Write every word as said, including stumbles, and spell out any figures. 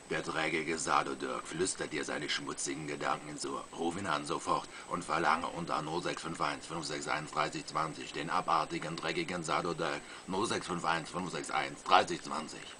Der dreckige Sado Dirk flüstert dir seine schmutzigen Gedanken ins Ohr. Ruf ihn an sofort und verlange unter null sechs fünf eins fünf sechs eins drei null zwei null den abartigen, dreckigen Sado Dirk null sechs fünf eins fünf sechs eins drei null zwei null.